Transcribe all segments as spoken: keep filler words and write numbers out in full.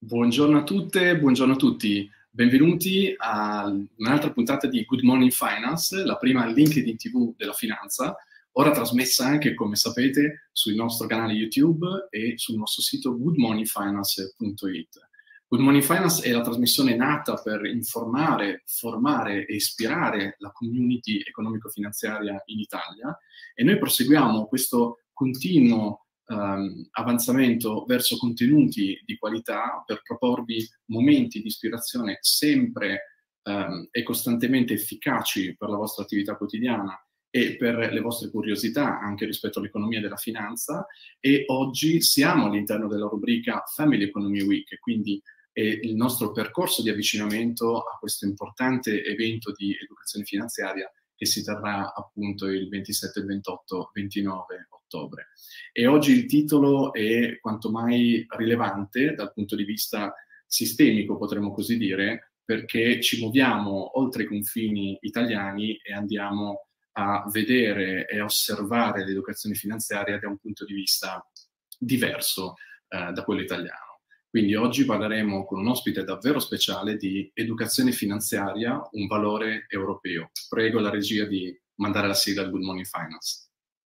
Buongiorno a tutte, buongiorno a tutti. Benvenuti a un'altra puntata di Good Morning Finance, la prima LinkedIn T V della finanza, ora trasmessa anche, come sapete, sul nostro canale YouTube e sul nostro sito good morning finance punto it. Good Morning Finance è la trasmissione nata per informare, formare e ispirare la community economico-finanziaria in Italia e noi proseguiamo questo continuo Um, avanzamento verso contenuti di qualità per proporvi momenti di ispirazione sempre um, e costantemente efficaci per la vostra attività quotidiana e per le vostre curiosità anche rispetto all'economia della finanza. E oggi siamo all'interno della rubrica Family Economy Week, quindi è il nostro percorso di avvicinamento a questo importante evento di educazione finanziaria che si terrà appunto il ventisette, ventotto, ventinove ottobre. E oggi il titolo è quanto mai rilevante dal punto di vista sistemico, potremmo così dire, perché ci muoviamo oltre i confini italiani e andiamo a vedere e a osservare l'educazione finanziaria da un punto di vista diverso eh, da quello italiano. Quindi oggi parleremo con un ospite davvero speciale di educazione finanziaria, un valore europeo. Prego la regia di mandare la sigla al Good Morning Finance.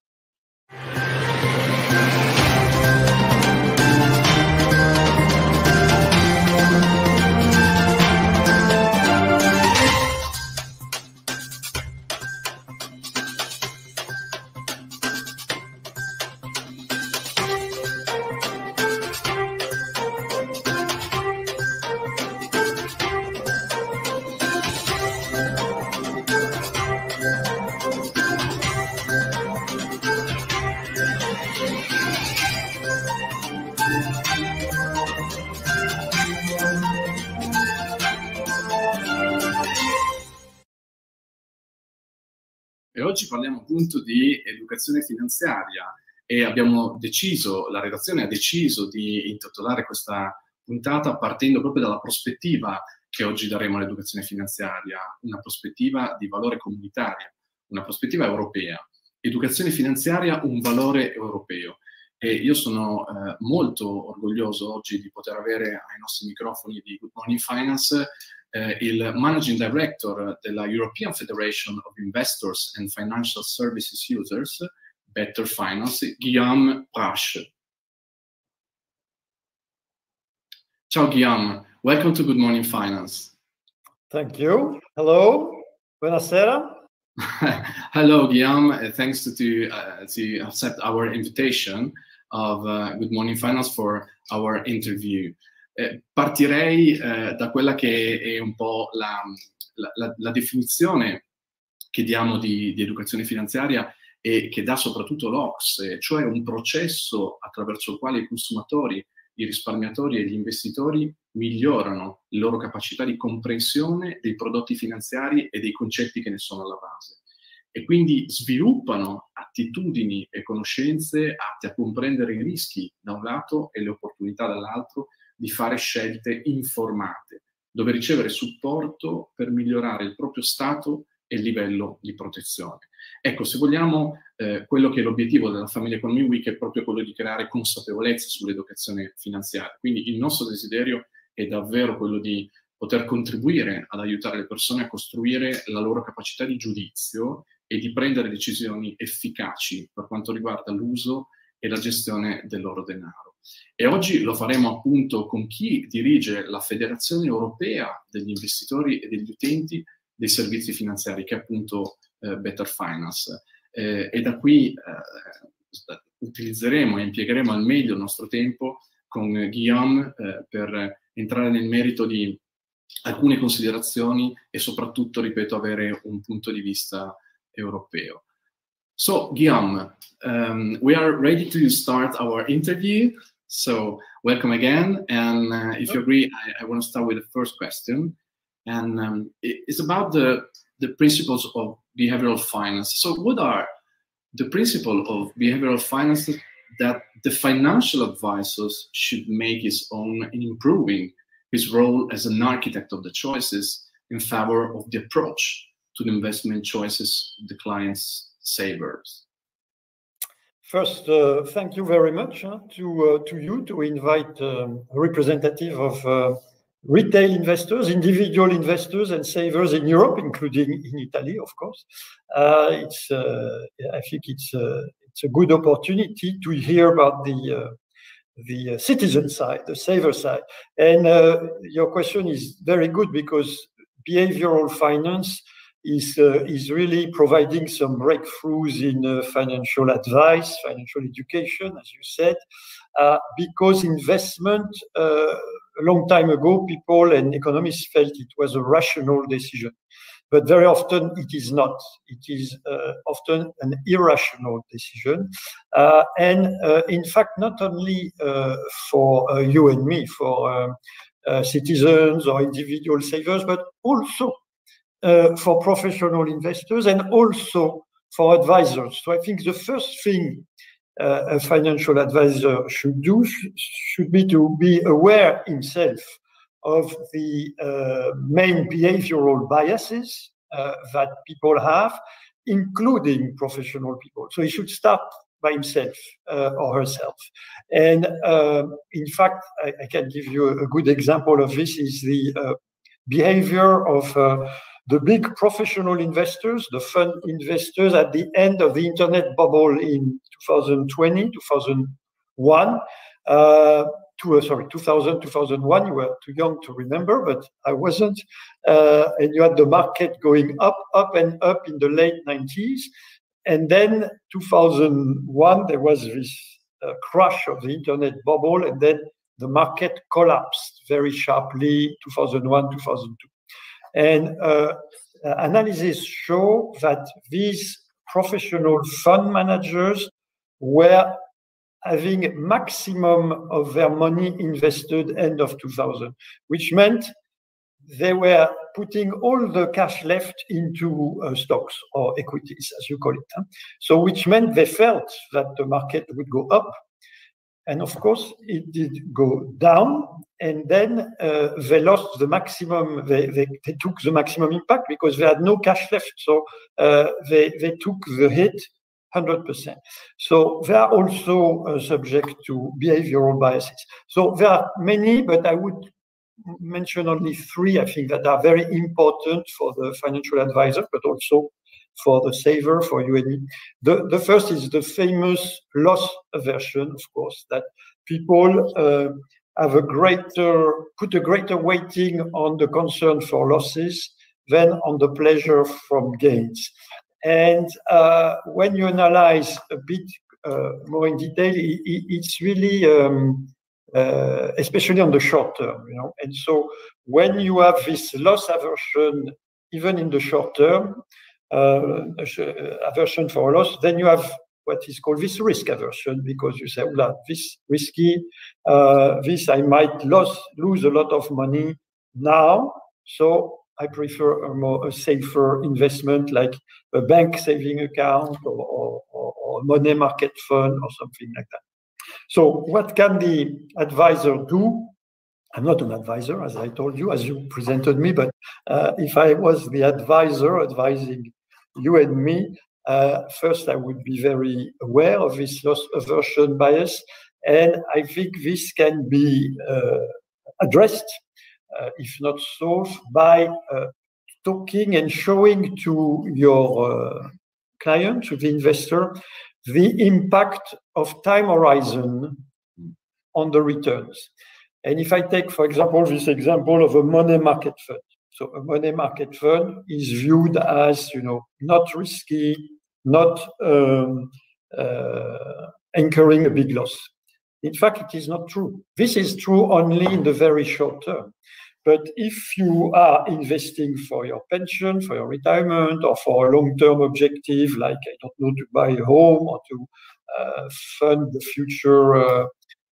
E oggi parliamo appunto di educazione finanziaria e abbiamo deciso, la redazione ha deciso di intitolare questa puntata partendo proprio dalla prospettiva che oggi daremo all'educazione finanziaria, una prospettiva di valore comunitario, una prospettiva europea. Educazione finanziaria, un valore europeo. E io sono eh, molto orgoglioso oggi di poter avere ai nostri microfoni di Good Morning Finance eh, il Managing Director della European Federation of Investors and Financial Services Users, Better Finance, Guillaume Prache. Ciao Guillaume, welcome to Good Morning Finance. Thank you. Hello, buonasera. Hello Guillaume, thanks to, to, uh, to accept our invitation of uh, Good Morning Finance for our interview. Eh, partirei eh, da quella che è un po' la, la, la, la definizione che diamo di, di educazione finanziaria e che dà soprattutto l'O C S E, cioè un processo attraverso il quale i consumatori, i risparmiatori e gli investitori migliorano le loro capacità di comprensione dei prodotti finanziari e dei concetti che ne sono alla base. E quindi sviluppano attitudini e conoscenze atte a comprendere i rischi da un lato e le opportunità dall'altro di fare scelte informate, dove ricevere supporto per migliorare il proprio stato e il livello di protezione. Ecco, se vogliamo, eh, quello che è l'obiettivo della Family Economy Week è proprio quello di creare consapevolezza sull'educazione finanziaria. Quindi il nostro desiderio è davvero quello di poter contribuire ad aiutare le persone a costruire la loro capacità di giudizio e di prendere decisioni efficaci per quanto riguarda l'uso e la gestione del loro denaro. E oggi lo faremo appunto con chi dirige la Federazione Europea degli Investitori e degli Utenti dei Servizi Finanziari, che è appunto eh, Better Finance. Eh, e da qui eh, utilizzeremo e impiegheremo al meglio il nostro tempo con Guillaume eh, per entrare nel merito di alcune considerazioni e soprattutto, ripeto, avere un punto di vista europeo. So, Guillaume, um, we are ready to start our interview. So, welcome again. And uh, if you agree, I, I want to start with the first question. And um, it, it's about the, the principles of behavioral finance. So, what are the principles of behavioral finance that the financial advisors should make his own in improving his role as an architect of the choices in favor of the approach to the investment choices of the client's savers? First, uh, thank you very much uh, to uh, to you to invite um, a representative of uh, retail investors, individual investors, and savers in Europe, including in Italy, of course. Uh, it's uh, I think it's uh, it's a good opportunity to hear about the uh, the uh, citizen side, the saver side. And uh, your question is very good because behavioral finance is uh, is really providing some breakthroughs in uh, financial advice, financial education, as you said, uh, because investment, uh, a long time ago, people and economists felt it was a rational decision. But very often it is not. It is uh, often an irrational decision. Uh, and uh, in fact, not only uh, for uh, you and me, for uh, uh, citizens or individual savers, but also uh, for professional investors and also for advisors. So I think the first thing uh, a financial advisor should do should be to be aware himself of the uh, main behavioral biases uh, that people have, including professional people. So he should start by himself uh, or herself. And uh, in fact, I, I can give you a good example of this is the uh, behavior of uh, the big professional investors, the fund investors at the end of the internet bubble in two thousand twenty, two thousand one. Uh, To, uh, sorry, two thousand, two thousand one, you were too young to remember, but I wasn't. Uh, and you had the market going up, up and up in the late nineties. And then two thousand one, there was this uh, crash of the internet bubble, and then the market collapsed very sharply, two thousand one, two thousand two. And uh, analysis show that these professional fund managers were having maximum of their money invested end of two thousand, which meant they were putting all the cash left into uh, stocks or equities, as you call it. Huh? So which meant they felt that the market would go up. And of course, it did go down. And then uh, they lost the maximum, they, they, they took the maximum impact because they had no cash left. So uh, they, they took the hit one hundred percent. So they are also uh, subject to behavioral biases. So there are many, but I would mention only three, I think, that are very important for the financial advisor, but also for the saver, for you and me. The, the first is the famous loss aversion, of course, that people uh, have a greater, put a greater weighting on the concern for losses than on the pleasure from gains. And uh, when you analyze a bit uh, more in detail, it, it's really, um, uh, especially on the short term, you know. And so when you have this loss aversion, even in the short term, uh, aversion for a loss, then you have what is called this risk aversion, because you say, well, this risky, uh, this I might lose, lose a lot of money now, so I prefer a more a safer investment like a bank saving account or, or, or, or money market fund or something like that. So what can the advisor do? I'm not an advisor, as I told you, as you presented me, but uh, if I was the advisor advising you and me, uh, first I would be very aware of this loss aversion bias. And I think this can be uh, addressed, Uh, if not solved, by uh, talking and showing to your uh, client, to the investor, the impact of time horizon on the returns. And if I take, for example, this example of a money market fund. So a money market fund is viewed as, you know, not risky, not um, uh, incurring a big loss. In fact, it is not true. This is true only in the very short term. But if you are investing for your pension, for your retirement, or for a long-term objective, like, I don't know, to buy a home or to uh, fund the future uh,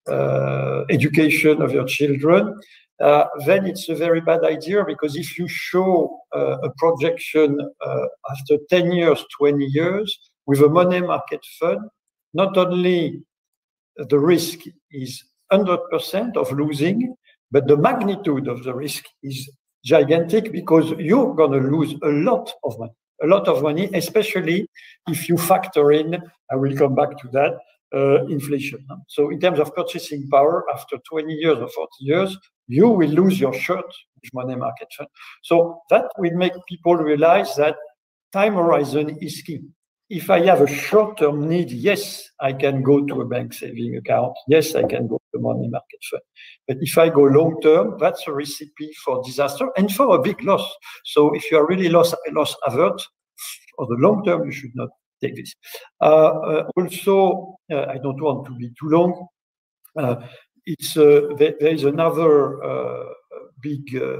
uh, education of your children, uh, then it's a very bad idea, because if you show uh, a projection uh, after ten years, twenty years, with a money market fund, not only the risk is one hundred percent of losing, but the magnitude of the risk is gigantic, because you're going to lose a lot of money. a lot of money, especially if you factor in, I will come back to that, uh, inflation. So in terms of purchasing power, after twenty years or forty years, you will lose your shirt with money market fund. So that will make people realize that time horizon is key. If I have a short-term need, yes, I can go to a bank saving account. Yes, I can go to a money market fund. But if I go long-term, that's a recipe for disaster and for a big loss. So if you are really loss, loss avert, for the long term, you should not take this. Uh, uh, also, uh, I don't want to be too long. Uh, it's uh, there, there is another uh, big uh,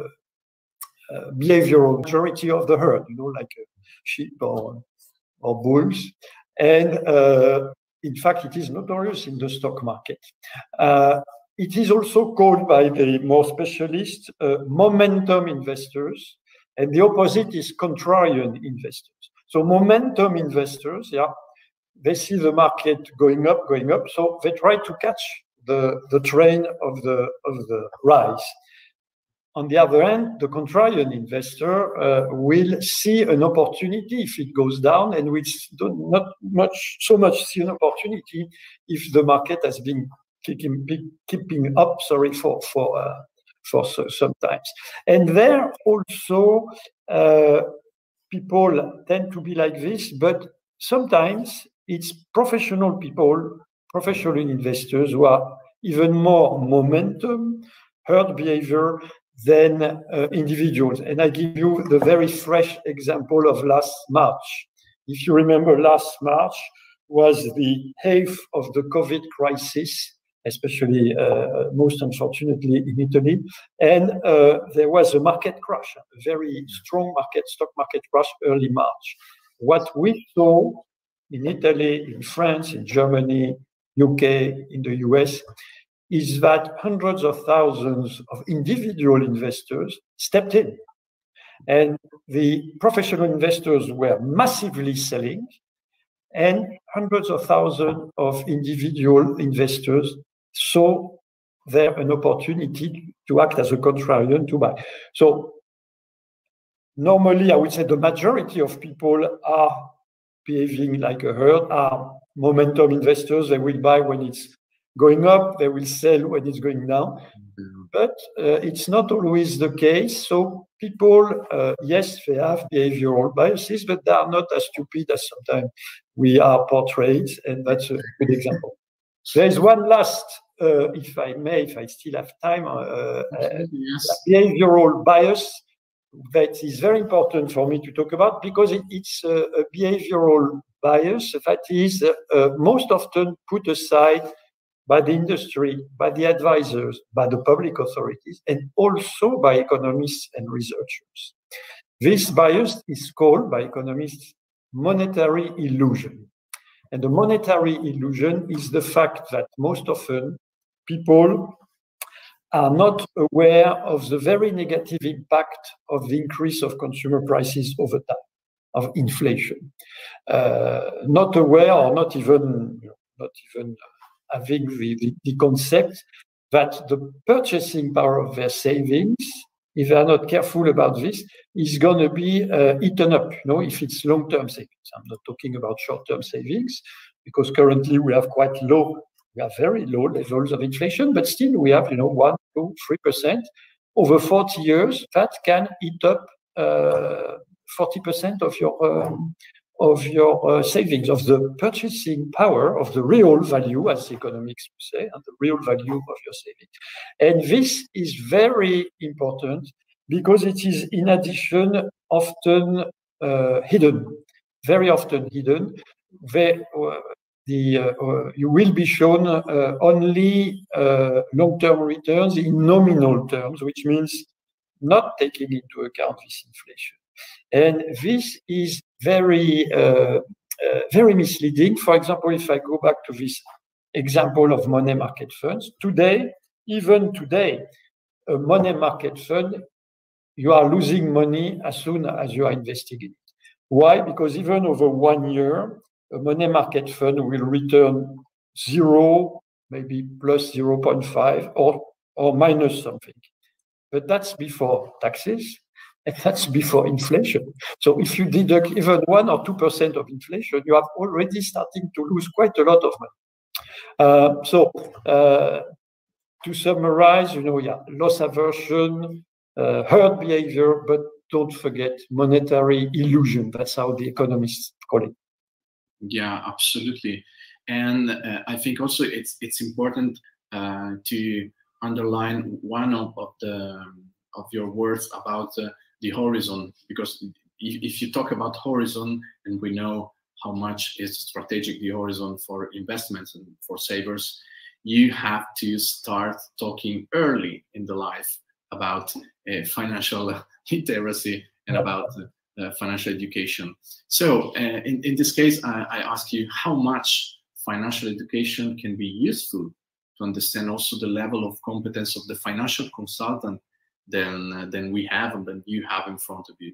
uh, behavioral majority of the herd, you know, like uh, sheep or or bulls, and uh, in fact, it is notorious in the stock market. Uh, it is also called by the more specialists uh, momentum investors, and the opposite is contrarian investors. So momentum investors, yeah, they see the market going up, going up, so they try to catch the, the train of the of the rise. On the other hand, the contrarian investor uh, will see an opportunity if it goes down, and will not much so much see an opportunity if the market has been keeping, keeping up. Sorry for for uh, for some times. And there also uh, people tend to be like this, but sometimes it's professional people, professional investors who are even more momentum, herd behavior than uh, individuals. And I give you the very fresh example of last March. If you remember, last March was the height of the COVID crisis, especially uh, most unfortunately in Italy. And uh, there was a market crash, a very strong market, stock market crash early March. What we saw in Italy, in France, in Germany, U K, in the U S, is that hundreds of thousands of individual investors stepped in. And the professional investors were massively selling, and hundreds of thousands of individual investors saw there an opportunity to act as a contrarian to buy. So normally, I would say the majority of people are behaving like a herd, are momentum investors. They will buy when it's going up, they will sell when it's going down. Mm-hmm. But uh, it's not always the case. So people, uh, yes, they have behavioral biases, but they are not as stupid as sometimes we are portrayed, and that's a good example. There is one last, uh, if I may, if I still have time, uh, uh, yes. behavioral bias that is very important for me to talk about, because it, it's a, a behavioral bias that is uh, uh, most often put aside by the industry, by the advisors, by the public authorities, and also by economists and researchers. This bias is called by economists monetary illusion. And the monetary illusion is the fact that most often people are not aware of the very negative impact of the increase of consumer prices over time, of inflation. Uh, not aware, or not even, you know, not even having the, the, the concept that the purchasing power of their savings, if they are not careful about this, is going to be uh, eaten up, you know, if it's long-term savings. I'm not talking about short-term savings, because currently we have quite low, we have very low levels of inflation, but still we have, you know, one, two, three percent over forty years. That can eat up uh, forty percent of your um, of your uh, savings, of the purchasing power, of the real value, as economics would say, and the real value of your savings. And this is very important because it is, in addition, often uh, hidden, very often hidden. They, uh, the, uh, uh, you will be shown uh, only uh, long-term returns in nominal terms, which means not taking into account this inflation. And this is very, uh, uh, very misleading. For example, if I go back to this example of money market funds, today, even today, a money market fund, you are losing money as soon as you are investing in it. Why? Because even over one year, a money market fund will return zero, maybe plus zero point five, or, or minus something. But that's before taxes. And that's before inflation. So if you deduct even one or two percent of inflation, you are already starting to lose quite a lot of money. Uh, so uh, to summarize, you know, yeah, loss aversion, uh, herd behavior, but don't forget monetary illusion. That's how the economists call it. Yeah, absolutely. And uh, I think also it's it's important uh, to underline one of, of the of your words about uh, the horizon, because if, if you talk about horizon, and we know how much is strategic the horizon for investments and for savers, you have to start talking early in the life about uh, financial literacy and about uh, uh, financial education. So uh, in, in this case, I, I ask you, how much financial education can be useful to understand also the level of competence of the financial consultant than, uh, than we have and than you have in front of you?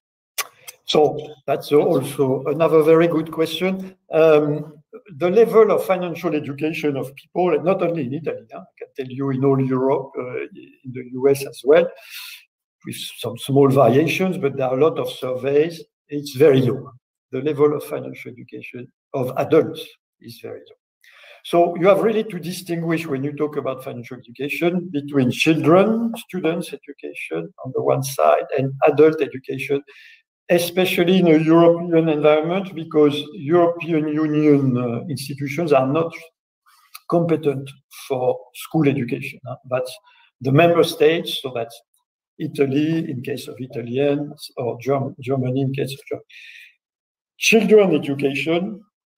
So that's also another very good question. Um, the level of financial education of people, not only in Italy, huh, I can tell you in all Europe, uh, in the U S as well, with some small variations, but there are a lot of surveys, it's very low. The level of financial education of adults is very low. So you have really to distinguish when you talk about financial education between children, students' education on the one side, and adult education, especially in a European environment, because European Union uh, institutions are not competent for school education. Huh? That's the member states, so that's Italy in case of Italians, or Germ Germany in case of Germany. Children education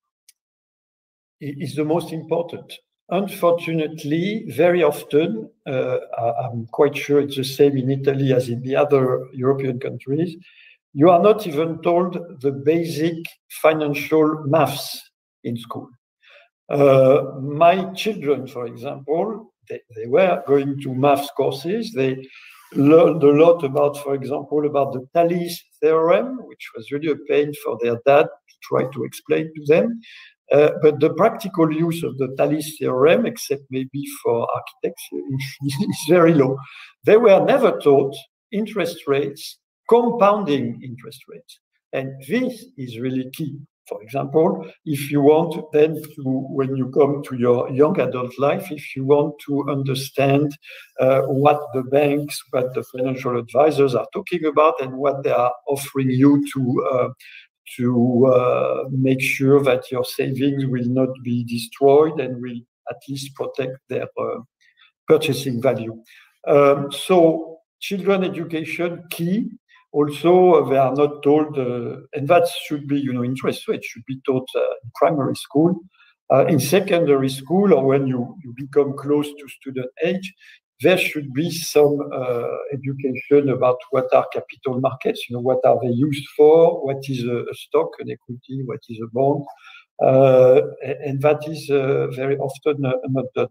is the most important. Unfortunately, very often, uh, I'm quite sure it's the same in Italy as in the other European countries, you are not even told the basic financial maths in school. Uh, my children, for example, they, they were going to maths courses. They learned a lot about, for example, about the Thalys theorem, which was really a pain for their dad to try to explain to them. Uh, but the practical use of the Thalys theorem, except maybe for architects, is very low. They were never taught interest rates, compounding interest rates. And this is really key. For example, if you want then to, when you come to your young adult life, if you want to understand uh, what the banks, what the financial advisors are talking about and what they are offering you to uh, to uh, make sure that your savings will not be destroyed and will at least protect their uh, purchasing value. Um, so children education, key. Also, they are not told, uh, and that should be, you know, interest rate should be taught uh, in primary school. Uh, in secondary school, or when you, you become close to student age, there should be some uh, education about what are capital markets, you know, what are they used for, what is a, a stock, an equity, what is a bond, uh, and that is uh, very often uh, not done.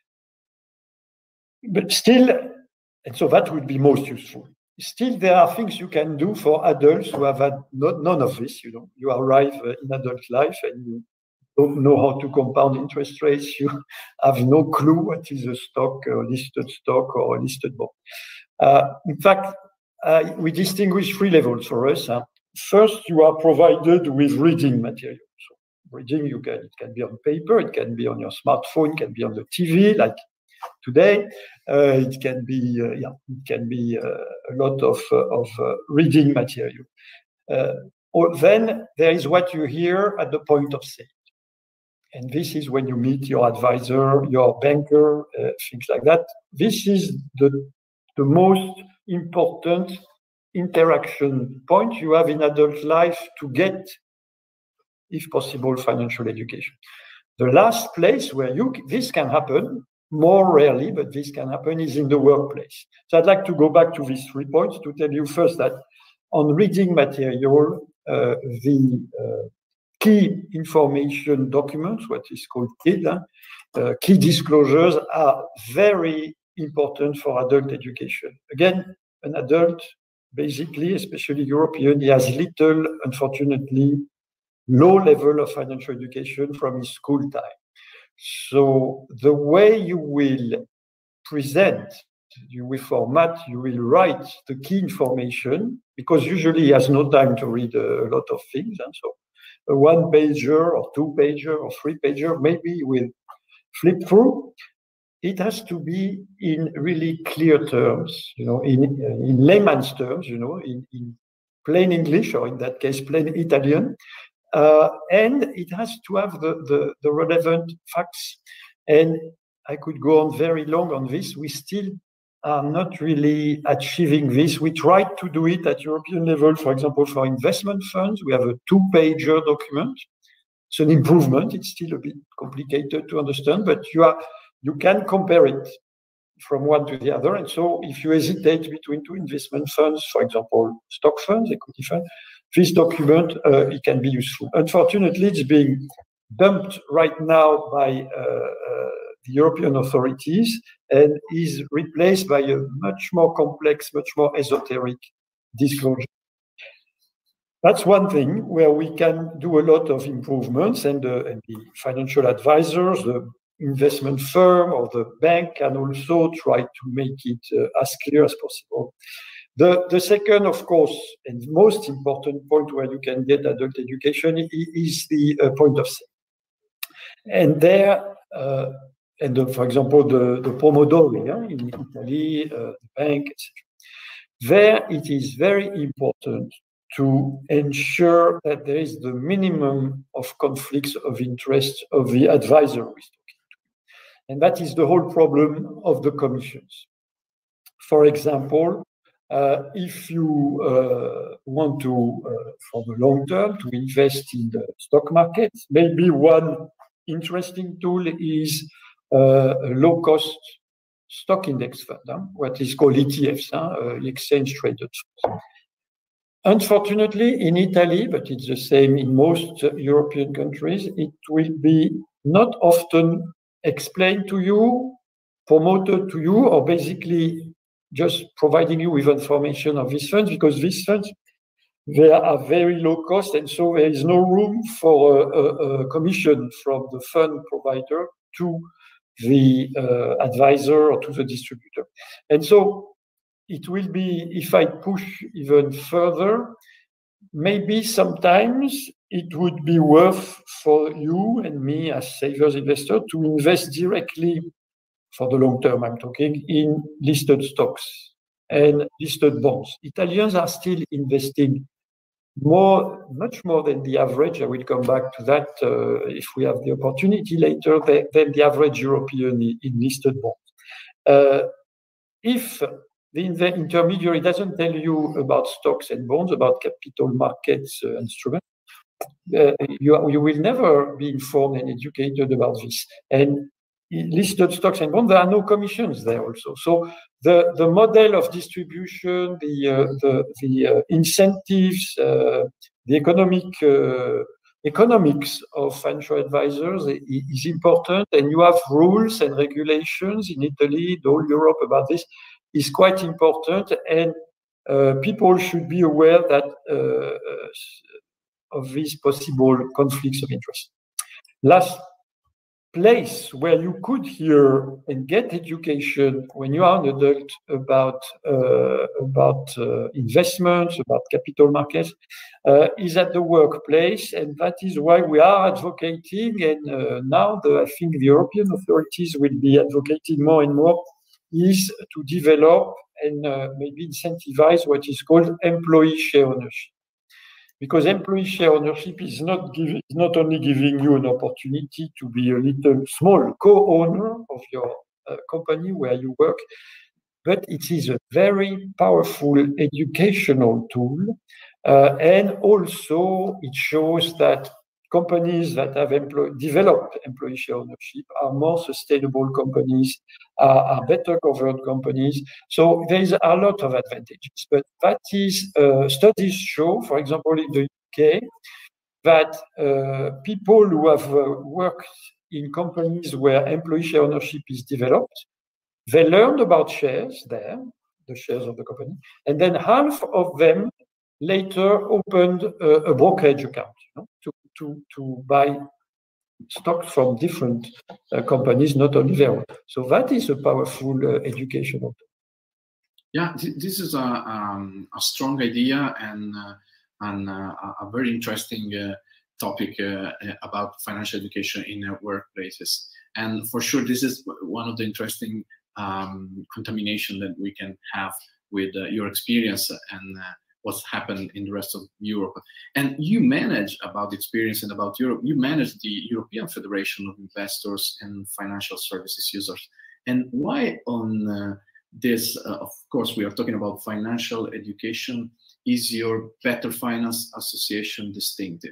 But still, and so that would be most useful. Still, there are things you can do for adults who have had not, none of this. You know, you arrive uh, in adult life and you don't know how to compound interest rates. You have no clue what is a stock, a listed stock, or a listed bond. Uh, in fact, uh, we distinguish three levels for us. Huh? First, you are provided with reading material. So reading, you can it can be on paper, it can be on your smartphone, it can be on the T V, like today. Uh, it can be, uh, yeah, it can be uh, a lot of uh, of uh, reading material. Uh, or then there is what you hear at the point of sale. And this is when you meet your advisor, your banker, uh, things like that. This is the, the most important interaction point you have in adult life to get, if possible, financial education. The last place where you this can happen, more rarely, but this can happen, is in the workplace. So I'd like to go back to these three points to tell you first that on reading material, uh, the uh, key information documents, what is called K I D, uh, key disclosures, are very important for adult education. Again, an adult, basically, especially European, he has little, unfortunately, low level of financial education from his school time. So the way you will present you will format, you will write the key information, because usually he has no time to read a, a lot of things. And so a one pager or two pager or three pager, maybe he will flip through. It has to be in really clear terms, you know, in, in layman's terms, you know, in, in plain English, or in that case, plain Italian. Uh, and it has to have the, the, the relevant facts. And I could go on very long on this. We still are not really achieving this. We tried to do it at European level, for example, for investment funds. We have a two-pager document. It's an improvement. It's still a bit complicated to understand, but you are you can compare it from one to the other. And so if you hesitate between two investment funds, for example, stock funds, equity funds, this document, uh, it can be useful. Unfortunately, it's being dumped right now by uh, uh, the European authorities and is replaced by a much more complex, much more esoteric disclosure. That's one thing where we can do a lot of improvements, and, uh, and the financial advisors, the investment firm or the bank can also try to make it uh, as clear as possible. The, the second, of course, and most important point where you can get adult education is the uh, point of sale. And there, uh, and the, for example, the, the Pomodori yeah, in Italy, uh, the bank, et cetera. There, it is very important to ensure that there is the minimum of conflicts of interest of the advisor who is talking to. And that is the whole problem of the commissions. For example, uh, if you uh, want to, uh, for the long term, to invest in the stock market, maybe one interesting tool is uh, a low-cost stock index fund, huh? What is called E T Fs, huh? uh, exchange traded funds. Unfortunately, in Italy, but it's the same in most uh, European countries, it will be not often explained to you, promoted to you, or basically just providing you with information of these funds, because these funds, they are very low cost, and so there is no room for a, a, a commission from the fund provider to the uh, advisor or to the distributor. And so it will be, if I push even further, maybe sometimes it would be worth for you and me as savers investor to invest directly for the long term, I'm talking, in listed stocks and listed bonds. Italians are still investing more, much more than the average. I will come back to that uh, if we have the opportunity later, than, than the average European in listed bonds. Uh, if the intermediary doesn't tell you about stocks and bonds, about capital markets uh, instruments, uh, you, you will never be informed and educated about this. And listed stocks and bonds, there are no commissions there also. So the, the model of distribution, the, uh, the, the uh, incentives, uh, the economic uh, economics of financial advisors is important. And you have rules and regulations in Italy, the whole Europe about this is quite important. And uh, people should be aware that uh, of these possible conflicts of interest. Last place where you could hear and get education when you are an adult about uh, about uh, investments, about capital markets, uh, is at the workplace, and that is why we are advocating. And uh, now, the, I think the European authorities will be advocating more and more, is to develop and uh, maybe incentivize what is called employee share ownership. Because employee share ownership is not giving, not only giving you an opportunity to be a little small co-owner of your uh, company where you work, but it is a very powerful educational tool. Uh, and also it shows that companies that have employee, developed employee share ownership are more sustainable companies, are, are better governed companies. So there is a lot of advantages. But that is, uh, studies show, for example, in the U K, that uh, people who have uh, worked in companies where employee share ownership is developed, they learned about shares there, the shares of the company, and then half of them later opened a, a brokerage account, you know, to, to, to buy stocks from different uh, companies, not only their own. So that is a powerful uh, educational tool. Yeah, th this is a, um, a strong idea and, uh, and uh, a very interesting uh, topic uh, about financial education in uh, workplaces. And for sure, this is one of the interesting um, contamination that we can have with uh, your experience and uh, what's happened in the rest of Europe. And you manage about the experience and about Europe, you manage the European Federation of Investors and Financial Services Users. And why on uh, this, uh, of course, we are talking about financial education, is your Better Finance Association distinctive?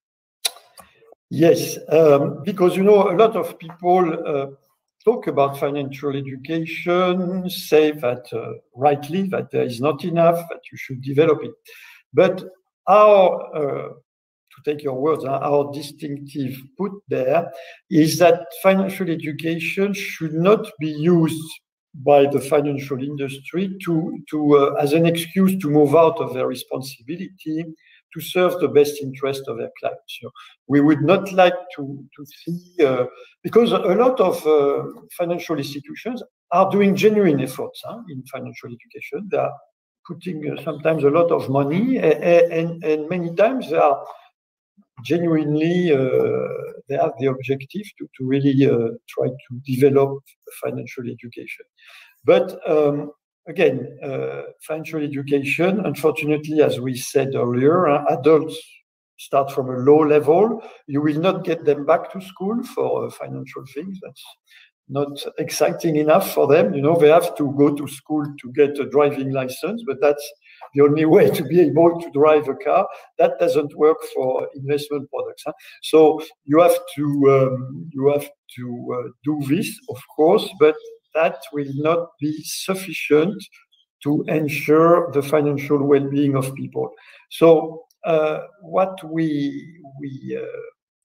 Yes, um, because, you know, a lot of people uh, talk about financial education, say that uh, rightly that there is not enough, that you should develop it. But our, uh, to take your words, our distinctive put there is that financial education should not be used by the financial industry to, to uh, as an excuse to move out of their responsibility to serve the best interest of their clients. You know, we would not like to, to see, uh, because a lot of uh, financial institutions are doing genuine efforts huh, in financial education. They are putting uh, sometimes a lot of money, and, and, and many times they are genuinely, uh, they have the objective to, to really uh, try to develop financial education. But um, again, uh, financial education, unfortunately, as we said earlier, uh, adults start from a low level. You will not get them back to school for uh, financial things. That's not exciting enough for them. You know, they have to go to school to get a driving license, but that's the only way to be able to drive a car. That doesn't work for investment products. Huh? So you have to um, you have to uh, do this, of course, but that will not be sufficient to ensure the financial well-being of people. So uh, what we we uh,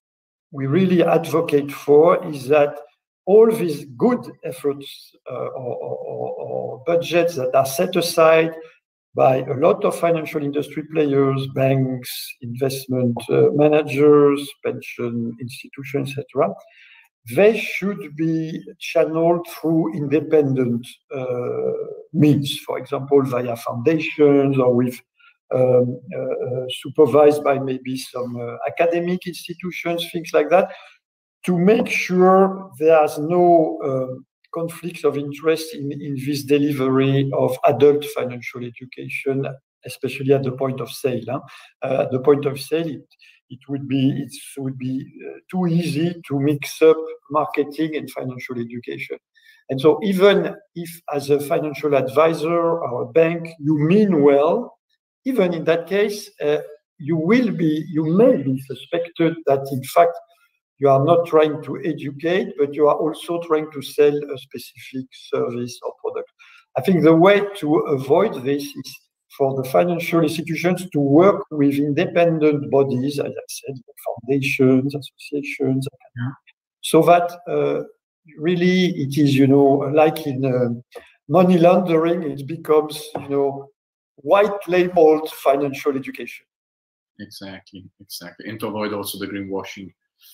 we really advocate for is that all these good efforts uh, or, or, or budgets that are set aside by a lot of financial industry players, banks, investment uh, managers, pension institutions, et cetera, they should be channeled through independent uh, means, for example, via foundations or with um, uh, supervised by maybe some uh, academic institutions, things like that, to make sure there's no uh, conflicts of interest in, in this delivery of adult financial education, especially at the point of sale. Huh? Uh, at the point of sale, it, it would be it would be uh, too easy to mix up marketing and financial education. And so even if as a financial advisor or a bank, you mean well, even in that case, uh, you will be, you may be suspected that in fact, you are not trying to educate, but you are also trying to sell a specific service or product. I think the way to avoid this is for the financial institutions to work with independent bodies, as I said, foundations, associations, yeah. so that uh, really it is, you know, like in uh, money laundering, it becomes, you know, white-labeled financial education. Exactly, exactly, and to avoid also the greenwashing.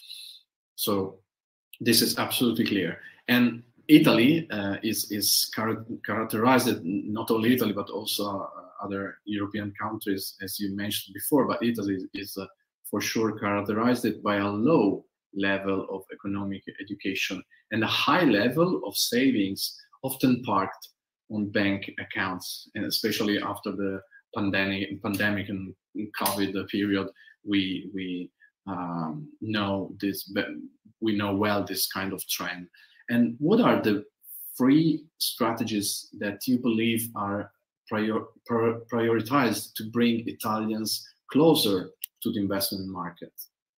So this is absolutely clear. And Italy uh, is, is char characterized, not only Italy, but also uh, other European countries, as you mentioned before, but Italy is uh, for sure characterized by a low level of economic education and a high level of savings, often parked on bank accounts, and especially after the pandemic, pandemic and COVID period, we, we Um, know this, we know well this kind of trend. And what are the three strategies that you believe are prior, prior, prioritized to bring Italians closer to the investment market?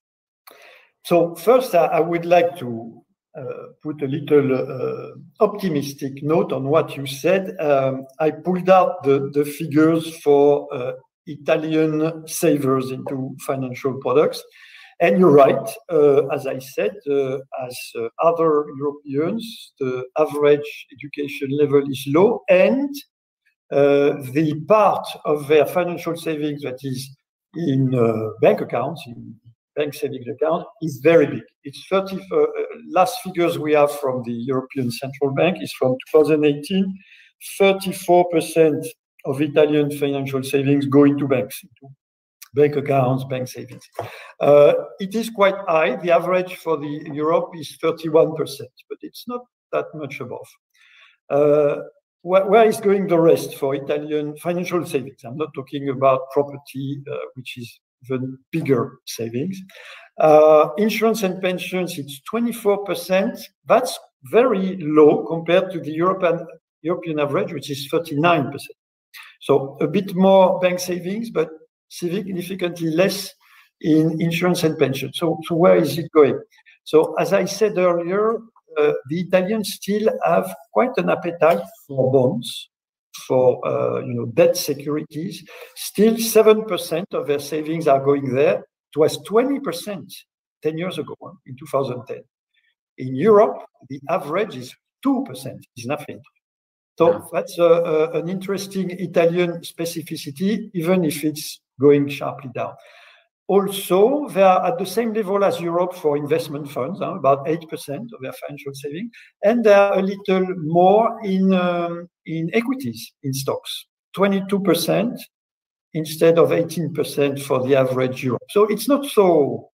So first, I, I would like to uh, put a little uh, optimistic note on what you said. Um, I pulled out the, the figures for uh, Italian savers into financial products. And you're right, uh, as I said, uh, as uh, other Europeans, the average education level is low, and uh, the part of their financial savings that is in uh, bank accounts, in bank savings account, is very big. It's thirty, uh, last figures we have from the European Central Bank is from two thousand eighteen. thirty-four percent of Italian financial savings go into banks, into bank accounts, bank savings. Uh, it is quite high. The average for the Europe is thirty-one percent, but it's not that much above. Uh, where, where is going the rest for Italian financial savings? I'm not talking about property, uh, which is even bigger savings. Uh, insurance and pensions, it's twenty-four percent. That's very low compared to the European, European average, which is thirty-nine percent. So a bit more bank savings, but significantly less in insurance and pensions. So, so where is it going? So as I said earlier, uh, the Italians still have quite an appetite for bonds, for uh, you know, debt securities. Still seven percent of their savings are going there. It was twenty percent ten years ago, in two thousand ten. In Europe, the average is two percent, is nothing. So yeah. that's a, a, an interesting Italian specificity, even if it's going sharply down. Also, they are at the same level as Europe for investment funds, huh, about eight percent of their financial savings, and they are a little more in, um, in equities, in stocks, twenty-two percent instead of eighteen percent for the average Europe. So it's not so,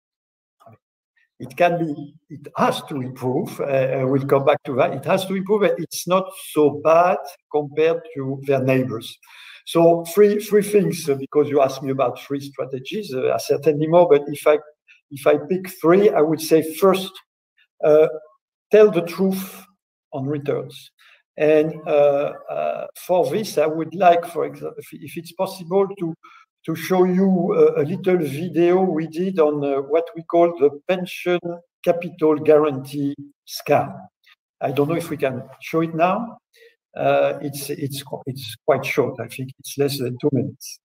it can be, it has to improve. Uh, we'll come back to that. It has to improve, but it's not so bad compared to their neighbors. So three, three things, uh, because you asked me about three strategies, uh, certainly more, but if I, if I pick three, I would say first, uh, tell the truth on returns. And uh, uh, for this, I would like, for example, if, if it's possible, to, to show you a, a little video we did on uh, what we call the pension capital guarantee scam. I don't know if we can show it now. Uh, it's, it's, it's quite short. I think it's less than two minutes.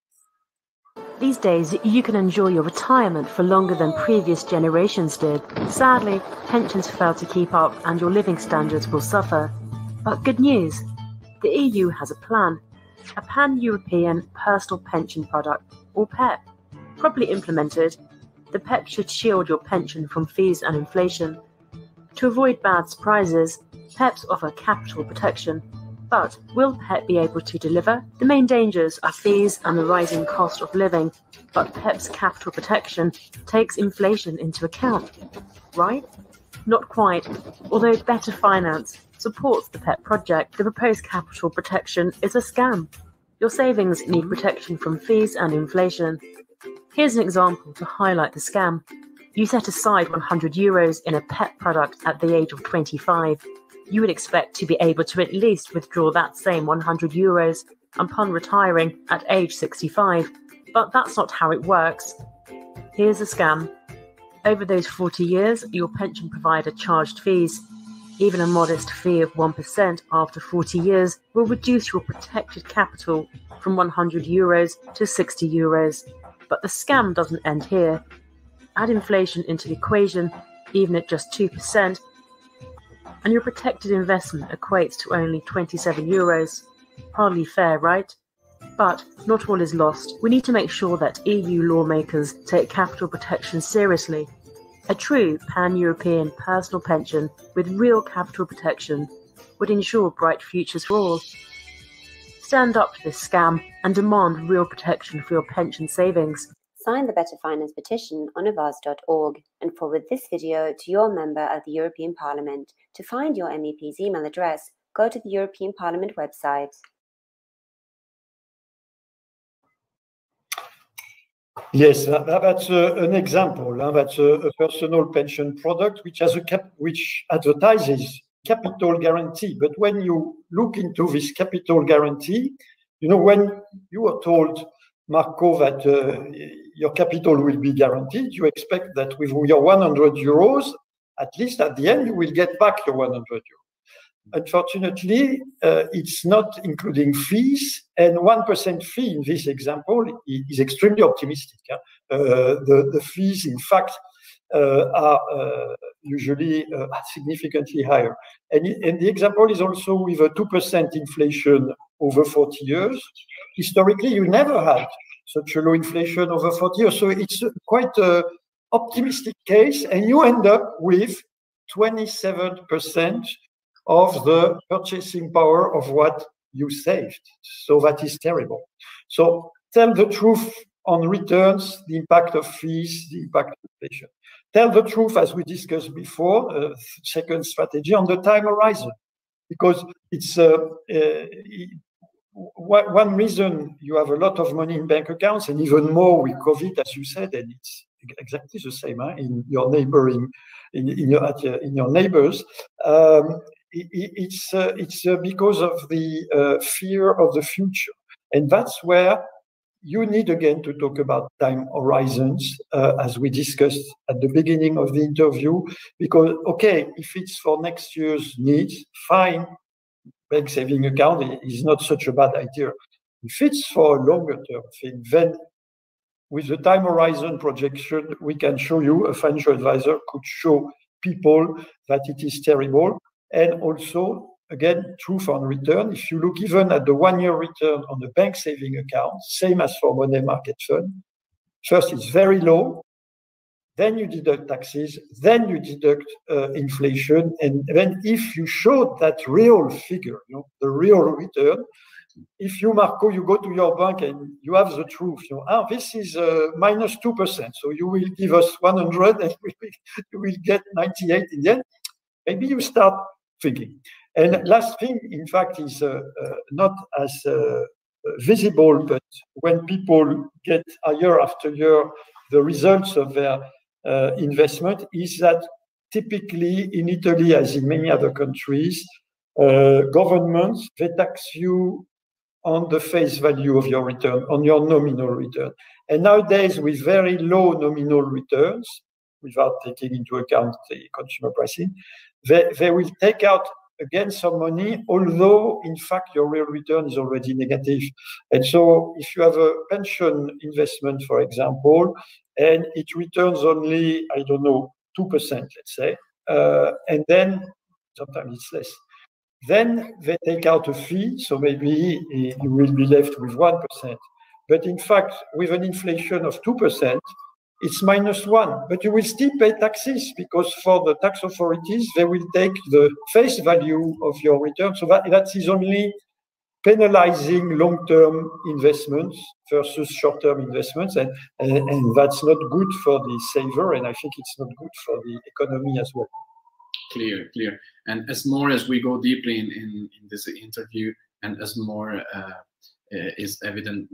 These days, you can enjoy your retirement for longer than previous generations did. Sadly, pensions fail to keep up and your living standards will suffer. But good news, the E U has a plan, a pan-European personal pension product, or P E P. Properly implemented, the P E P should shield your pension from fees and inflation. To avoid bad surprises, P E Ps offer capital protection. But will P E P be able to deliver? The main dangers are fees and the rising cost of living, but P E P's capital protection takes inflation into account, right? Not quite. Although Better Finance supports the P E P project, the proposed capital protection is a scam. Your savings need protection from fees and inflation. Here's an example to highlight the scam. You set aside one hundred euros in a P E P product at the age of twenty-five. You would expect to be able to at least withdraw that same one hundred euros upon retiring at age sixty-five, but that's not how it works. Here's a scam. Over those forty years, your pension provider charged fees. Even a modest fee of one percent after forty years will reduce your protected capital from one hundred euros to sixty euros. But the scam doesn't end here. Add inflation into the equation, even at just two percent, and your protected investment equates to only twenty-seven euros. Hardly fair, right? But not all is lost. We need to make sure that E U lawmakers take capital protection seriously. A true pan-European personal pension with real capital protection would ensure bright futures for all. Stand up to this scam and demand real protection for your pension savings. Sign the Better Finance petition on avaaz dot org and forward this video to your member of the European Parliament. To find your M E P's email address, go to the European Parliament website. Yes, that, that's uh, an example. Huh? That's a, a personal pension product which has a cap, which advertises capital guarantee. But when you look into this capital guarantee, you know, when you are told, Marco, that uh, your capital will be guaranteed, you expect that with your one hundred euros, at least at the end, you will get back your one hundred euros. Unfortunately, uh, it's not including fees, and one percent fee in this example is extremely optimistic. Huh? Uh, the, the fees, in fact, uh, are uh, usually uh, significantly higher. And, and the example is also with a two percent inflation over forty years. Historically, you never had such a low inflation over forty years. So it's quite an optimistic case, and you end up with twenty-seven percent of the purchasing power of what you saved. So that is terrible. So tell the truth on returns, the impact of fees, the impact of inflation. Tell the truth, as we discussed before, uh, second strategy, on the time horizon, because it's uh, uh, one reason you have a lot of money in bank accounts, and even more with COVID, as you said, and it's exactly the same huh, in your neighboring, in, in, your, at your, in your neighbors. Um, it, it's uh, it's uh, because of the uh, fear of the future, and that's where you need again to talk about time horizons, uh, as we discussed at the beginning of the interview, because, okay, if it's for next year's needs, fine, bank saving account is not such a bad idea. If it's for a longer term thing, then with the time horizon projection, we can show you, a financial advisor could show people that it is terrible. And also, again, truth on return. If you look even at the one-year return on the bank saving account, same as for money market fund, first it's very low, then you deduct taxes, then you deduct uh, inflation, and then if you show that real figure, you know, the real return, if you, Marco, you go to your bank and you have the truth, you know, ah, this is uh, minus two percent, so you will give us one hundred and we will, you will get ninety-eight in the end, maybe you start thinking. And last thing, in fact, is uh, uh, not as uh, visible, but when people get uh, year after year the results of their uh, investment, is that typically in Italy, as in many other countries, uh, governments, they tax you on the face value of your return, on your nominal return. And nowadays, with very low nominal returns, without taking into account the consumer pricing, they, they will take out again some money, although in fact your real return is already negative. And so if you have a pension investment, for example, and it returns only, I don't know, two percent, let's say, uh, and then sometimes it's less, then they take out a fee, so maybe you will be left with one percent. But in fact, with an inflation of two percent, it's minus one, but you will still pay taxes, because for the tax authorities, they will take the face value of your return. So that, that is only penalizing long-term investments versus short-term investments. And, and, and that's not good for the saver. And I think it's not good for the economy as well. Clear, clear. And as more as we go deeply in, in, in this interview, and as more uh, is evident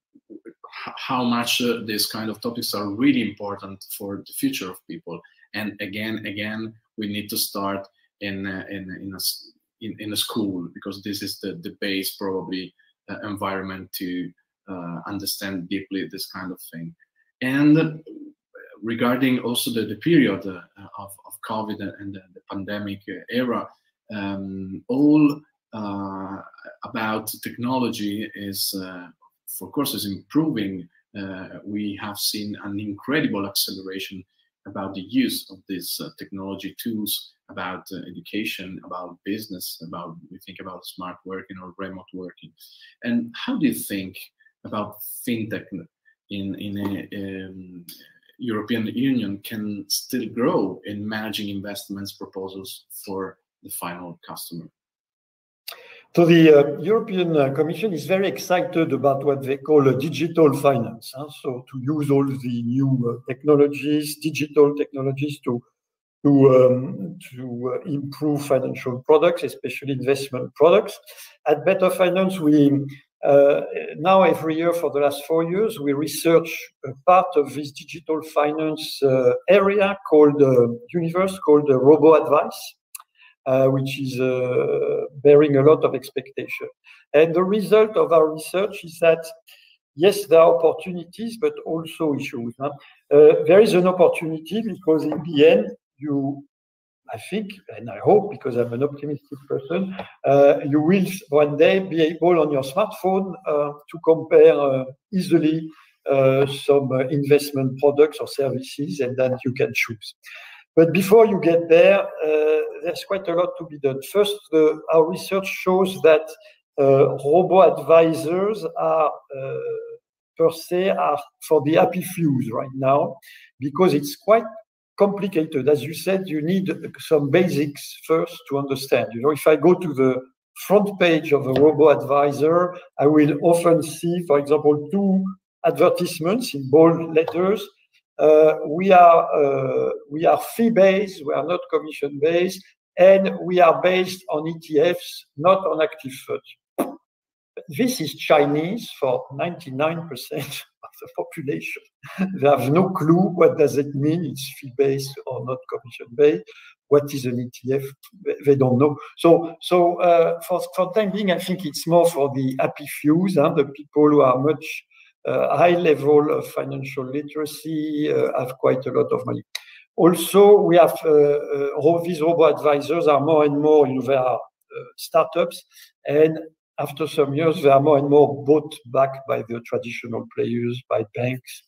how much uh, these kind of topics are really important for the future of people. And again, again, we need to start in uh, in in a, in, in a school, because this is the, the base probably uh, environment to uh, understand deeply this kind of thing. And uh, regarding also the, the period uh, of, of COVID and the, the pandemic era, um, all uh, about technology is uh, of course, is improving. Uh, we have seen an incredible acceleration about the use of these uh, technology tools, about uh, education, about business, about, we think about smart working or remote working. And how do you think about fintech in, in a um, European Union can still grow in managing investments proposals for the final customer? So the uh, European uh, Commission is very excited about what they call a digital finance. Huh? So to use all the new uh, technologies, digital technologies to to um, to uh, improve financial products, especially investment products. At Better Finance, we uh, now every year for the last four years we research a part of this digital finance uh, area called uh, universe called uh, robo advice. Uh, which is uh, bearing a lot of expectation. And the result of our research is that, yes, there are opportunities, but also issues. Huh? Uh, there is an opportunity because in the end, you, I think, and I hope, because I'm an optimistic person, uh, you will one day be able on your smartphone uh, to compare uh, easily uh, some uh, investment products or services, and then you can choose. But before you get there, uh, there's quite a lot to be done. First, the, our research shows that uh, robo-advisors are, uh, per se, are for the happy fews right now, because it's quite complicated. As you said, you need some basics first to understand. You know, if I go to the front page of a robo-advisor, I will often see, for example, two advertisements in bold letters. Uh, we are uh, we are fee-based, we are not commission-based, and we are based on E T Fs, not on active funds. This is Chinese for ninety-nine percent of the population. They have no clue what does it mean, it's fee-based or not commission-based. What is an E T F? They don't know. So, so uh, for for the time being, I think it's more for the happy fews, huh? The people who are much uh, high level of financial literacy, uh, have quite a lot of money. Also, we have uh, uh, these robo-advisors are more and more, you know, they are uh, startups, and after some years, they are more and more bought back by the traditional players, by banks.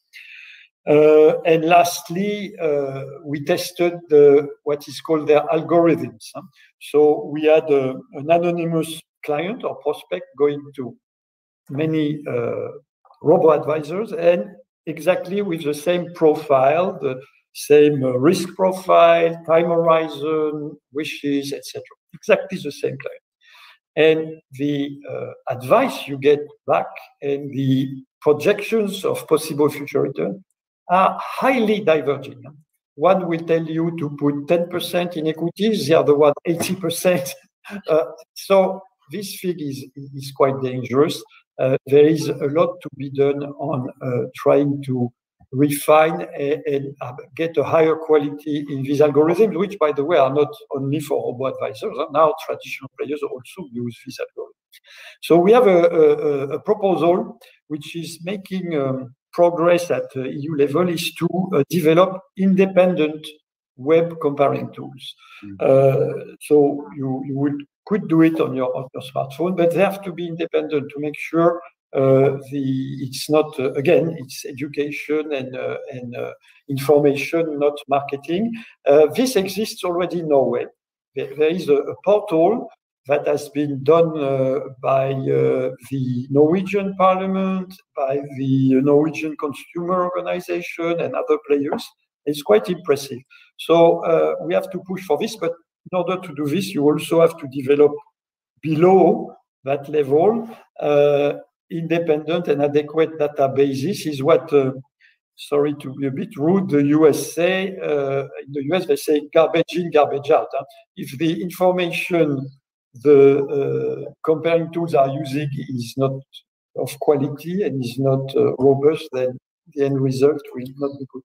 Uh, and lastly, uh, we tested the, what is called their algorithms. Huh? So we had a, an anonymous client or prospect going to many uh, robo-advisors, and exactly with the same profile, the same uh, risk profile, time horizon, wishes, et cetera. Exactly the same client. And the uh, advice you get back and the projections of possible future return are highly diverging. One will tell you to put ten percent in equities, the other one eighty percent. Uh, so this fig is, is quite dangerous. Uh, there is a lot to be done on uh, trying to refine and, and uh, get a higher quality in these algorithms, which, by the way, are not only for robo-advisors. Now traditional players also use these algorithms. So we have a, a, a proposal which is making um, progress at the E U level, is to uh, develop independent web comparing tools. Mm-hmm. uh, so you, you would, could do it on your, on your smartphone, but they have to be independent to make sure uh, the it's not, uh, again, it's education and, uh, and uh, information, not marketing. Uh, this exists already in Norway. There, there is a, a portal that has been done uh, by uh, the Norwegian Parliament, by the Norwegian Consumer Organization and other players. It's quite impressive. So uh, we have to push for this, but in order to do this, you also have to develop below that level uh, independent and adequate databases is what, uh, sorry to be a bit rude, the U S say, uh, in the U S they say garbage in, garbage out. Huh? If the information the uh, comparing tools are using is not of quality and is not uh, robust, then the end result will not be good.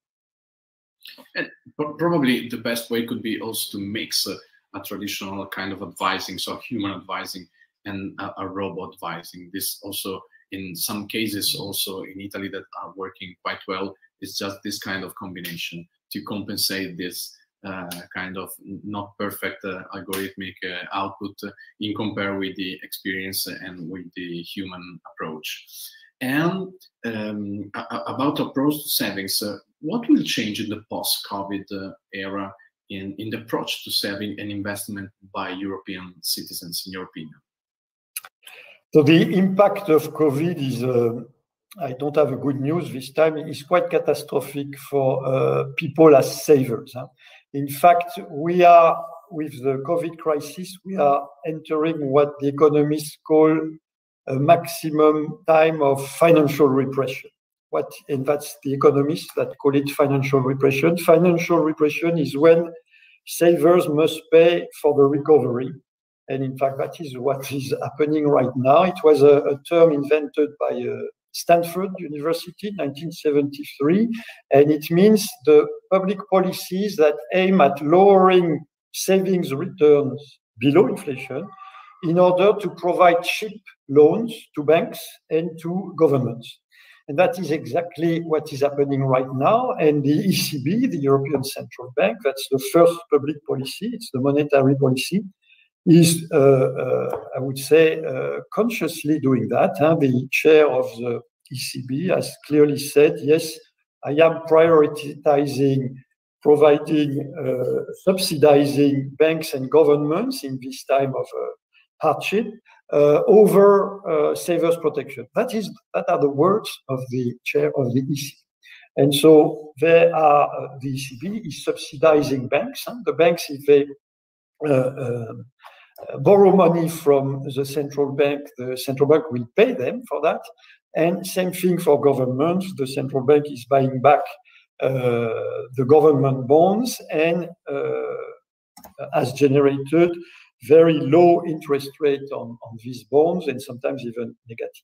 And probably the best way could be also to mix a, a traditional kind of advising, so human advising and a, a robot advising. This also, in some cases, also in Italy that are working quite well, is just this kind of combination to compensate this uh, kind of not perfect uh, algorithmic uh, output uh, in compare with the experience and with the human approach. And um, about approach to savings, uh, what will change in the post-COVID uh, era in, in the approach to saving and investment by European citizens, in your opinion? So the impact of COVID is, uh, I don't have a good news this time, is quite catastrophic for uh, people as savers. Huh? In fact, we are, with the COVID crisis, we are entering what the economists call a maximum time of financial repression. What, and that's the economists that call it financial repression. Financial repression is when savers must pay for the recovery. And in fact, that is what is happening right now. It was a, a term invented by uh, Stanford University in nineteen seventy-three, and it means the public policies that aim at lowering savings returns below inflation in order to provide cheap loans to banks and to governments. And that is exactly what is happening right now. And the E C B, the European Central Bank, that's the first public policy, it's the monetary policy, is, uh, uh, I would say, uh, consciously doing that. Huh? The chair of the E C B has clearly said, yes, I am prioritizing providing, uh, subsidizing banks and governments in this time of uh, hardship uh, over uh, savers protection. That is, that are the words of the chair of the E C B. And so there are, uh, the E C B is subsidizing banks. Huh? The banks, if they uh, uh, uh, borrow money from the central bank, the central bank will pay them for that. And same thing for governments. The central bank is buying back uh, the government bonds and uh, has generated very low interest rate on, on these bonds and sometimes even negative.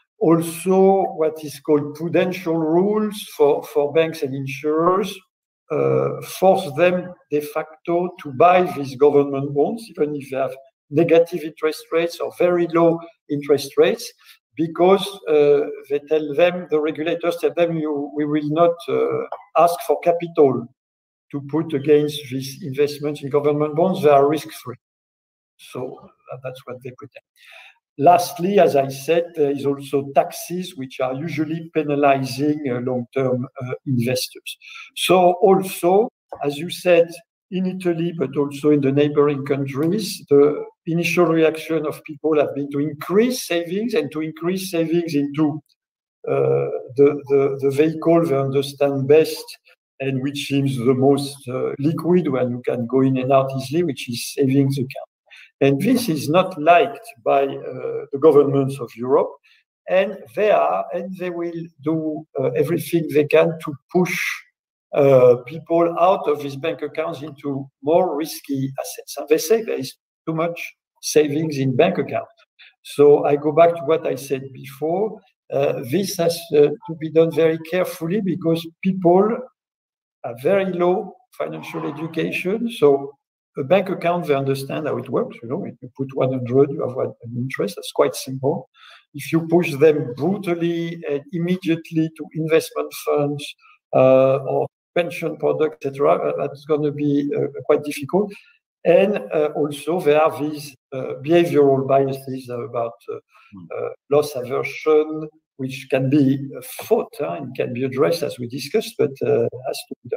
Also, what is called prudential rules for, for banks and insurers uh, force them de facto to buy these government bonds, even if they have negative interest rates or very low interest rates, because uh, they tell them, the regulators tell them, you, we will not uh, ask for capital to put against these investments in government bonds. They are risk-free. So uh, that's what they put in. Lastly, as I said, there is also taxes, which are usually penalizing uh, long-term uh, investors. So also, as you said, in Italy, but also in the neighboring countries, the initial reaction of people have been to increase savings and to increase savings into uh, the, the, the vehicle they understand best and which seems the most uh, liquid when you can go in and out easily, which is savings account. And this is not liked by uh, the governments of Europe, and they are, and they will do uh, everything they can to push uh, people out of these bank accounts into more risky assets. And they say there is too much savings in bank accounts. So I go back to what I said before. Uh, this has uh, to be done very carefully because people have very low financial education. So a bank account, they understand how it works. You know, if you put one hundred, you have an interest. That's quite simple. If you push them brutally and immediately to investment funds uh, or pension products, et cetera, that's going to be uh, quite difficult. And uh, also, there are these uh, behavioral biases about uh, uh, loss aversion, which can be fought huh, and can be addressed, as we discussed, but uh, has to be done.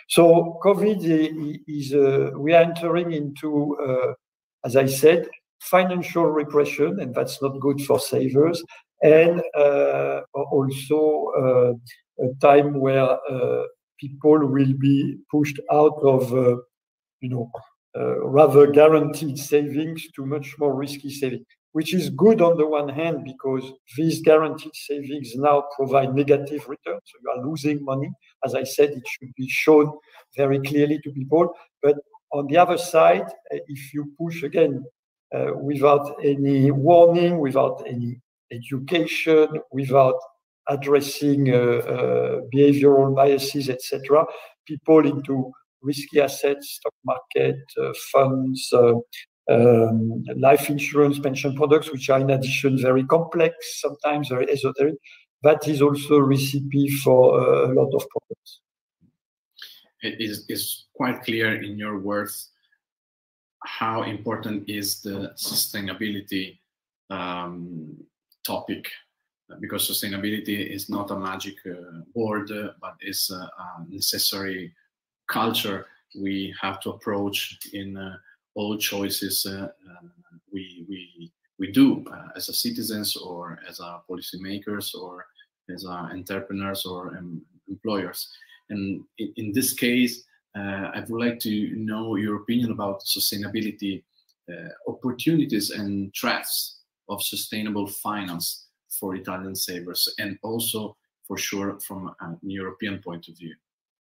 So COVID is, uh, we are entering into, uh, as I said, financial repression, and that's not good for savers, and uh, also uh, a time where uh, people will be pushed out of, uh, you know, uh, rather guaranteed savings to much more risky savings, which is good on the one hand because these guaranteed savings now provide negative returns. So you are losing money. As I said, it should be shown very clearly to people. But on the other side, if you push again uh, without any warning, without any education, without addressing uh, uh, behavioral biases, et cetera, people into risky assets, stock market, uh, funds, uh, um, life insurance, pension products, which are in addition very complex, sometimes very esoteric. That is also a recipe for uh, a lot of problems. It is is quite clear in your words how important is the sustainability um, topic, because sustainability is not a magic uh, word, uh, but is uh, a necessary culture we have to approach in uh, all choices uh, uh, we we we do uh, as a citizens or as a policymakers or as a entrepreneurs or um, employers. And in, in this case, uh, I would like to know your opinion about sustainability uh, opportunities and threats of sustainable finance for Italian savers, and also for sure from an European point of view.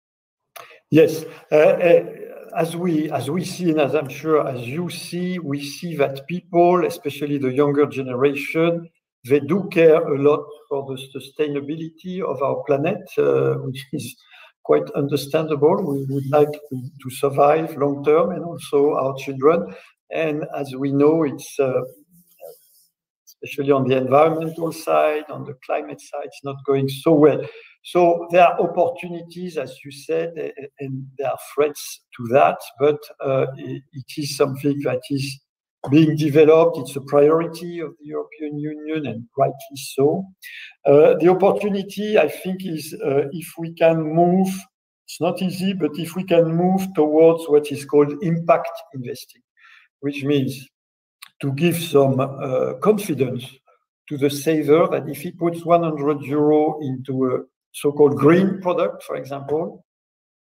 Yes, uh, uh, as we as we see, and as I'm sure as you see, we see that people, especially the younger generation, they do care a lot for the sustainability of our planet, uh, which is quite understandable. We would like to, to survive long term, and also our children. And as we know, it's uh, especially on the environmental side, on the climate side, it's not going so well. So there are opportunities, as you said, and there are threats to that, but uh, it, it is something that is being developed. It's a priority of the European Union, and rightly so. Uh, the opportunity, I think, is uh, if we can move, it's not easy, but if we can move towards what is called impact investing, which means to give some uh, confidence to the saver that if he puts one hundred euro into a so-called green product, for example,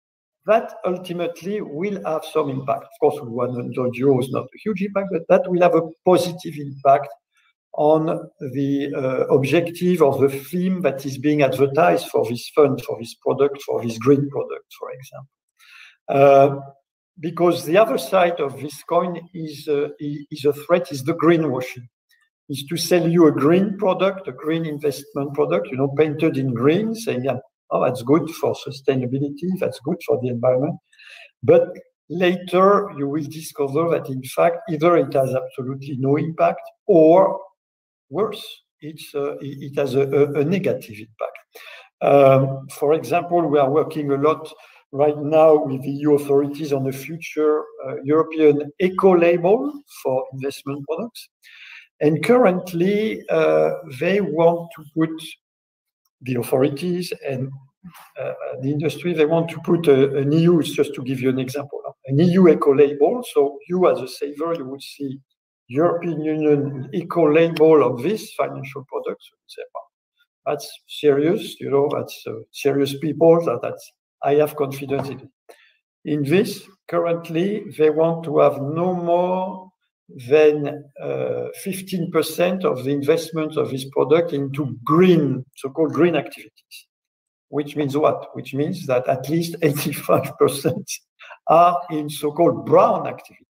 that ultimately will have some impact. Of course, with one hundred euros, not a huge impact, but that will have a positive impact on the uh, objective or the theme that is being advertised for this fund, for this product, for this green product, for example. Uh, because the other side of this coin is, uh, is a threat, is the greenwashing. Is to sell you a green product, a green investment product, you know, painted in green, saying, yeah, oh, that's good for sustainability, that's good for the environment. But later you will discover that in fact, either it has absolutely no impact, or worse, it's, uh, it has a, a, a negative impact. Um, for example, we are working a lot right now with the E U authorities on a future uh, European eco-label for investment products. And currently, uh, they want to put, the authorities and uh, the industry, they want to put a, an E U, just to give you an example, an E U eco-label. So you as a saver, you would see European Union eco-label of this financial product. So you say, well, that's serious, you know, that's uh, serious people, that, that's, I have confidence in it. In this, currently, they want to have no more than fifteen percent uh, of the investment of this product into green, so-called green activities. Which means what? Which means that at least eighty-five percent are in so-called brown activities.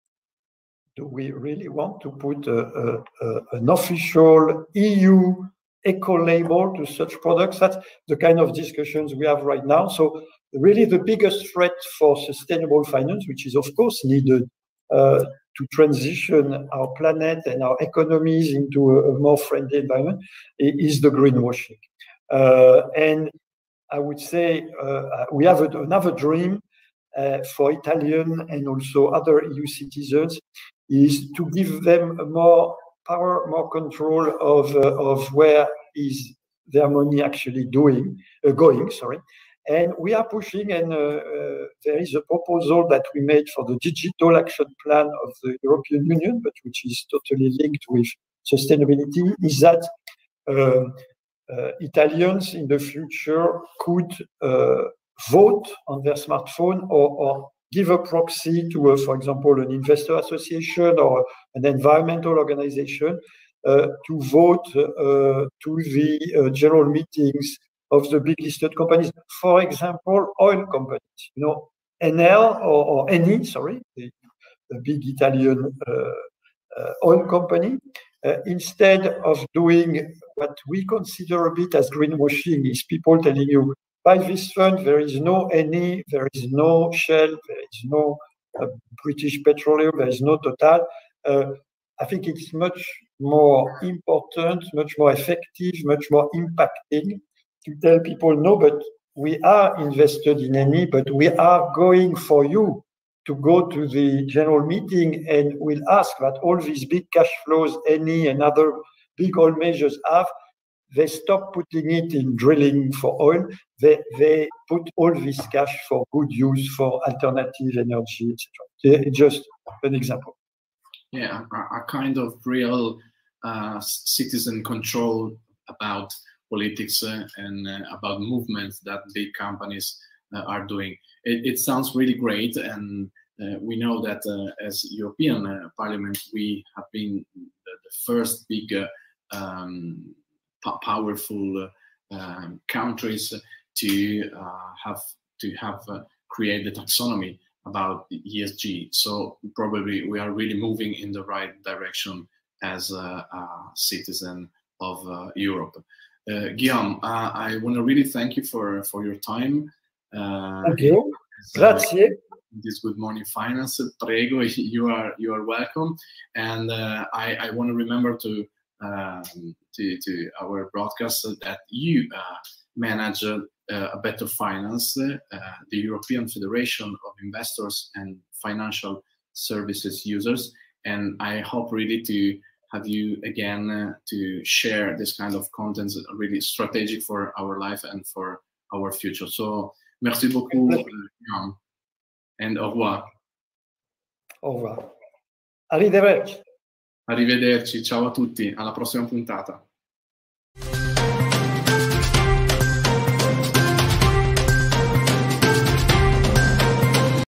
Do we really want to put a, a, a, an official E U eco-label to such products? That's the kind of discussions we have right now. So really the biggest threat for sustainable finance, which is of course needed uh, to transition our planet and our economies into a, a more friendly environment, is the greenwashing. Uh, and I would say uh, we have a, another dream uh, for Italian and also other E U citizens, is to give them more power, more control of, uh, of where is their money actually doing, uh, going, sorry. And we are pushing, and uh, uh, there is a proposal that we made for the digital action plan of the European Union, but which is totally linked with sustainability, is that uh, uh, Italians in the future could uh, vote on their smartphone, or, or give a proxy to, a, for example, an investor association or an environmental organization uh, to vote uh, to the uh, general meetings of the big listed companies. For example, oil companies, you know, N L or, or Eni, sorry, the, the big Italian uh, uh, oil company, uh, instead of doing what we consider a bit as greenwashing, is people telling you, by this fund, there is no Eni, there is no Shell, there is no uh, British Petroleum, there is no Total. Uh, I think it's much more important, much more effective, much more impacting to tell people, no, but we are invested in Eni, but we are going for you to go to the general meeting, and we'll ask that all these big cash flows Eni and other big oil majors have, they stop putting it in drilling for oil. They, they put all this cash for good use, for alternative energy, et cetera. Just an example. Yeah, a, a kind of real uh, citizen control about politics uh, and uh, about movements that big companies uh, are doing. It, it sounds really great, and uh, we know that uh, as European uh, Parliament, we have been the, the first big uh, um, powerful uh, um, countries to uh, have to have uh, create the taxonomy about the E S G. So probably we are really moving in the right direction as a, a citizen of uh, Europe. Uh, Guillaume, uh, I want to really thank you for for your time. Uh, thank you. Grazie. This Good Morning Finance, prego. You are you are welcome. And uh, I I want to remember to. Um, to, to our broadcast that you uh, manage uh, a Better Finance, uh, the European Federation of Investors and Financial Services Users. And I hope really to have you again uh, to share this kind of content, really strategic for our life and for our future. So, merci beaucoup, uh, and au revoir. Au revoir. Arrivederci. Arrivederci, ciao a tutti, alla prossima puntata.